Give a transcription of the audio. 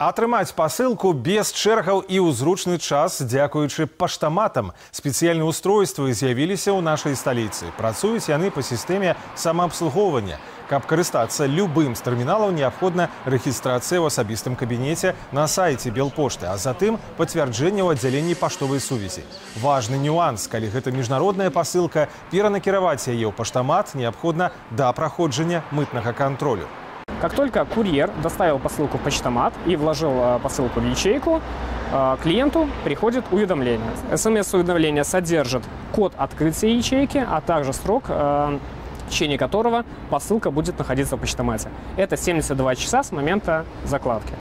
Атрымаць пасылку без чэргаў і ў зручны час дзякуючы паштаматам. Спецыяльныя устройствы з'явіліся ў нашай сталіцы. Працуюць яны па сістэме самаабслугоўвання. Каб карыстацца любым з тэрміналаў, неабходна рэгістрацыя ў асабістым кабінеце на сайце Белпошты, а затым пацвярджэнне ў аддзяленні паштовай сувязі. Важны нюанс, калі гэта міжнародная пасылка, перанакіраваць яе ў паштамат неабходна да праходжання мытнага кантролю. Как только курьер доставил посылку в почтомат и вложил посылку в ячейку, клиенту приходит уведомление. СМС-уведомление содержит код открытия ячейки, а также срок, в течение которого посылка будет находиться в почтомате. Это 72 часа с момента закладки.